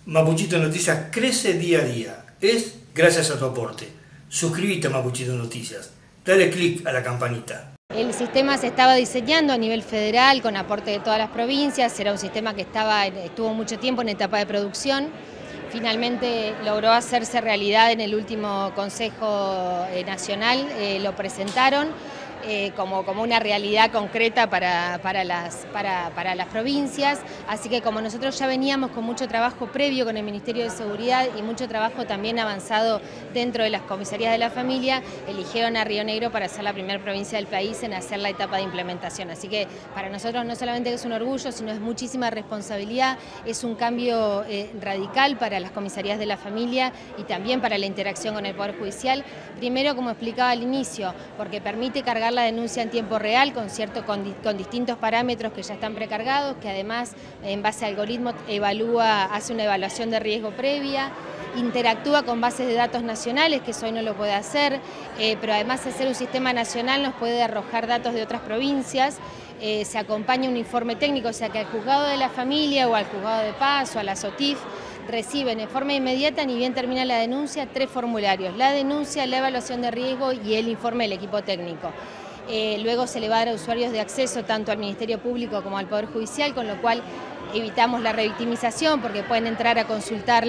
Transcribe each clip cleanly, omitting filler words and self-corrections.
Mapuchito Noticias crece día a día. Es gracias a tu aporte. Suscríbete a Mapuchito Noticias. Dale clic a la campanita. El sistema se estaba diseñando a nivel federal con aporte de todas las provincias. Era un sistema que estuvo mucho tiempo en etapa de producción. Finalmente logró hacerse realidad en el último Consejo Nacional. Lo presentaron como una realidad concreta para las provincias, así que como nosotros ya veníamos con mucho trabajo previo con el Ministerio de Seguridad y mucho trabajo también avanzado dentro de las comisarías de la familia, eligieron a Río Negro para ser la primera provincia del país en hacer la etapa de implementación, así que para nosotros no solamente es un orgullo, sino es muchísima responsabilidad, es un cambio radical para las comisarías de la familia y también para la interacción con el Poder Judicial, primero como explicaba al inicio, porque permite cargar la denuncia en tiempo real con distintos parámetros que ya están precargados, que además en base a algoritmos hace una evaluación de riesgo previa, interactúa con bases de datos nacionales, que eso hoy no lo puede hacer, pero además hacer un sistema nacional nos puede arrojar datos de otras provincias. Se acompaña un informe técnico, o sea que al juzgado de la familia o al juzgado de paz o a la SOTIF reciben en forma inmediata, ni bien termina la denuncia, 3 formularios: la denuncia, la evaluación de riesgo y el informe del equipo técnico. Luego se le va a dar a usuarios de acceso tanto al Ministerio Público como al Poder Judicial, con lo cual evitamos la revictimización porque pueden entrar a consultar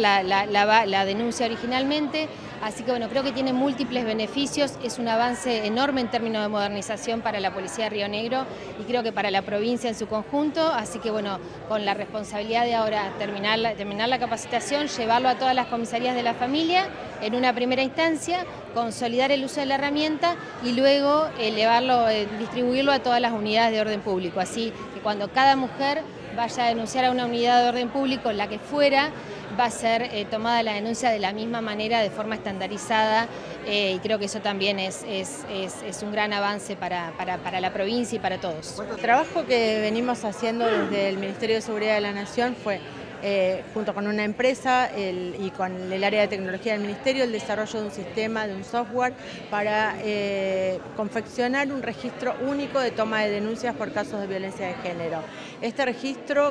la denuncia originalmente. Así que bueno, creo que tiene múltiples beneficios, es un avance enorme en términos de modernización para la Policía de Río Negro y creo que para la provincia en su conjunto, así que bueno, con la responsabilidad de ahora terminar la capacitación, llevarlo a todas las comisarías de la familia en una primera instancia, consolidar el uso de la herramienta y luego distribuirlo a todas las unidades de orden público, así que cuando cada mujer vaya a denunciar a una unidad de orden público, la que fuera, va a ser tomada la denuncia de la misma manera, de forma estandarizada, y creo que eso también es un gran avance para la provincia y para todos. El trabajo que venimos haciendo desde el Ministerio de Seguridad de la Nación fue, junto con una empresa y con el área de tecnología del Ministerio, el desarrollo de un sistema, de un software para confeccionar un registro único de toma de denuncias por casos de violencia de género. Este registro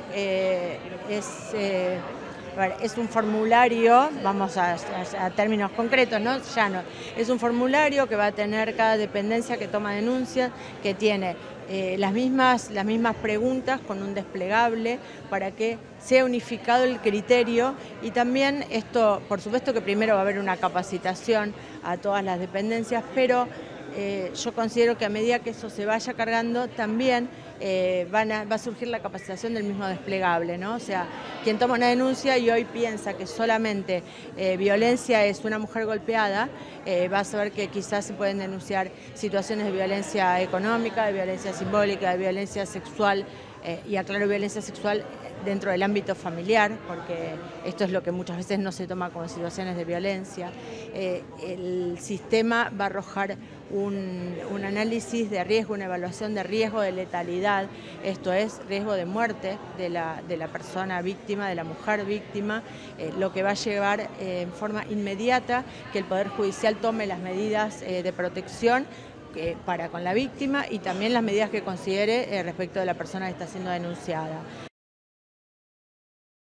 es un formulario, vamos a términos concretos, ¿no? Llano. Es un formulario que va a tener cada dependencia que toma denuncias, que tiene las mismas preguntas con un desplegable para que sea unificado el criterio, y también esto, por supuesto que primero va a haber una capacitación a todas las dependencias, pero yo considero que a medida que eso se vaya cargando también va a surgir la capacitación del mismo desplegable, ¿no? O sea, quien toma una denuncia y hoy piensa que solamente violencia es una mujer golpeada, va a saber que quizás se pueden denunciar situaciones de violencia económica, de violencia simbólica, de violencia sexual, y aclaro, violencia sexual dentro del ámbito familiar, porque esto es lo que muchas veces no se toma como situaciones de violencia. El sistema va a arrojar un análisis de riesgo, una evaluación de riesgo de letalidad, esto es riesgo de muerte de la persona víctima, de la mujer víctima, lo que va a llevar en forma inmediata que el Poder Judicial tome las medidas de protección para con la víctima y también las medidas que considere respecto de la persona que está siendo denunciada.